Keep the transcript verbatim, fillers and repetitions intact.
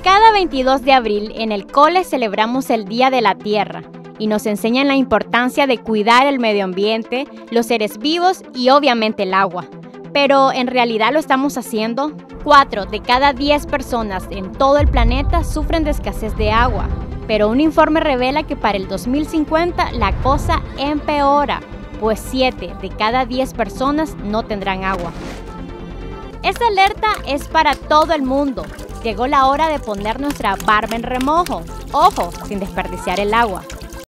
Cada veintidós de abril en el cole celebramos el Día de la Tierra y nos enseñan la importancia de cuidar el medio ambiente, los seres vivos y obviamente el agua. Pero ¿en realidad lo estamos haciendo? Cuatro de cada diez personas en todo el planeta sufren de escasez de agua, pero un informe revela que para el dos mil cincuenta la cosa empeora, pues siete de cada diez personas no tendrán agua. Esta alerta es para todo el mundo. Llegó la hora de poner nuestra barba en remojo. Ojo, sin desperdiciar el agua.